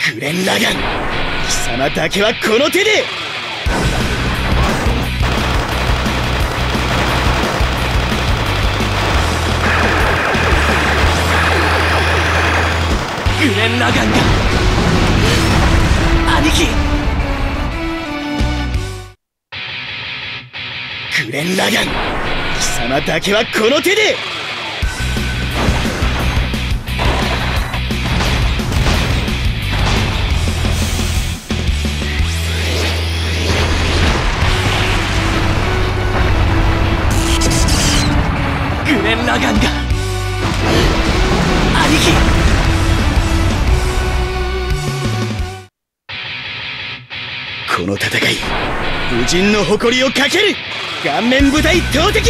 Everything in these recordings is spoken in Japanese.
グレン・ラガン、貴様だけはこの手で。グレン・ラガンが兄貴。グレン・ラガン、貴様だけはこの手で。グレン・ラガンが兄貴。この戦い、武人の誇りをかける顔面部隊投擲、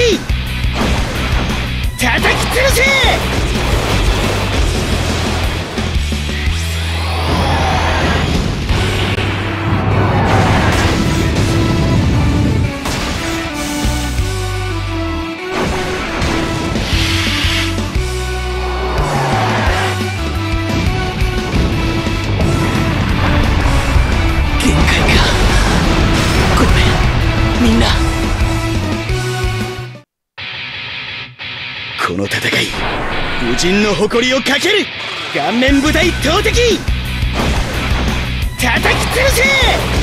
叩き潰せ。限界か。ごめんみんな。この戦い、武人の誇りをかける顔面部隊投擲、叩き潰せ。